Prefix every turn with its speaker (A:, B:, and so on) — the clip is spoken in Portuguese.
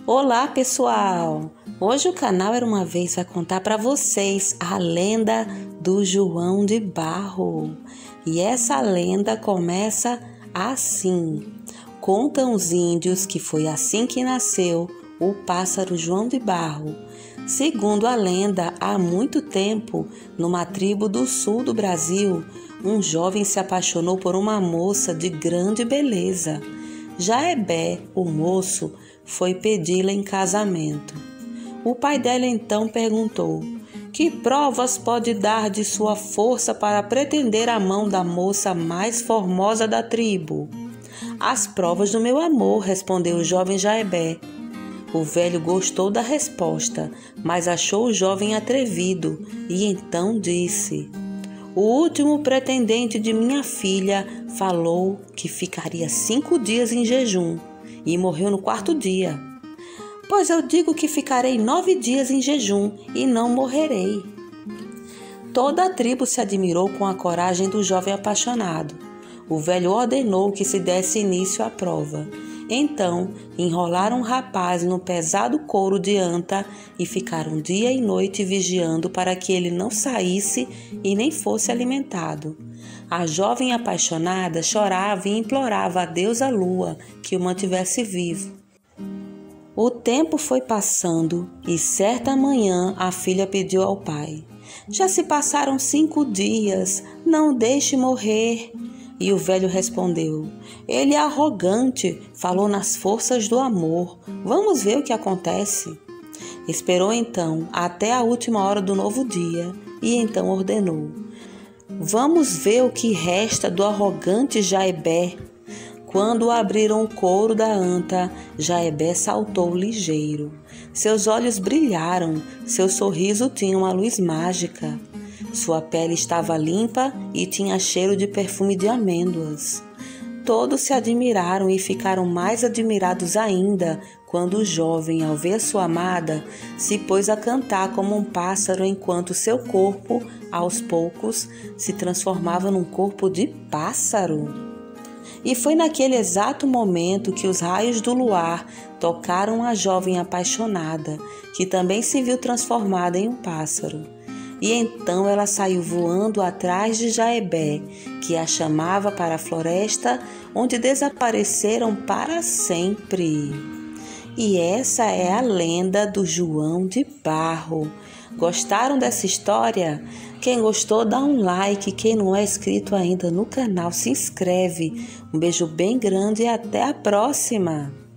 A: Olá, pessoal! Hoje o canal Era Uma Vez vai contar para vocês a lenda do João de Barro. E essa lenda começa assim. Contam os índios que foi assim que nasceu o pássaro João de Barro. Segundo a lenda, há muito tempo, numa tribo do sul do Brasil, um jovem se apaixonou por uma moça de grande beleza. Jaebé, o moço, foi pedi-la em casamento. O pai dela então perguntou: que provas pode dar de sua força para pretender a mão da moça mais formosa da tribo? As provas do meu amor, respondeu o jovem Jaebé. O velho gostou da resposta, mas achou o jovem atrevido e então disse: o último pretendente de minha filha falou que ficaria 5 dias em jejum e morreu no 4º dia. Pois eu digo que ficarei 9 dias em jejum e não morrerei. Toda a tribo se admirou com a coragem do jovem apaixonado. O velho ordenou que se desse início à prova. Então, enrolaram o rapaz no pesado couro de anta e ficaram dia e noite vigiando para que ele não saísse e nem fosse alimentado. A jovem apaixonada chorava e implorava a deusa Lua que o mantivesse vivo. O tempo foi passando e certa manhã a filha pediu ao pai: já se passaram 5 dias, não deixe morrer. E o velho respondeu: ele é arrogante, falou nas forças do amor. Vamos ver o que acontece. Esperou então até a última hora do novo dia e então ordenou: vamos ver o que resta do arrogante Jaebé. Quando abriram o couro da anta, Jaebé saltou ligeiro. Seus olhos brilharam, seu sorriso tinha uma luz mágica. Sua pele estava limpa e tinha cheiro de perfume de amêndoas. Todos se admiraram e ficaram mais admirados ainda quando o jovem, ao ver sua amada, se pôs a cantar como um pássaro enquanto seu corpo, aos poucos, se transformava num corpo de pássaro. E foi naquele exato momento que os raios do luar tocaram a jovem apaixonada, que também se viu transformada em um pássaro. E então ela saiu voando atrás de Jaebé, que a chamava para a floresta, onde desapareceram para sempre. E essa é a lenda do João de Barro. Gostaram dessa história? Quem gostou, dá um like. Quem não é inscrito ainda no canal, se inscreve. Um beijo bem grande e até a próxima!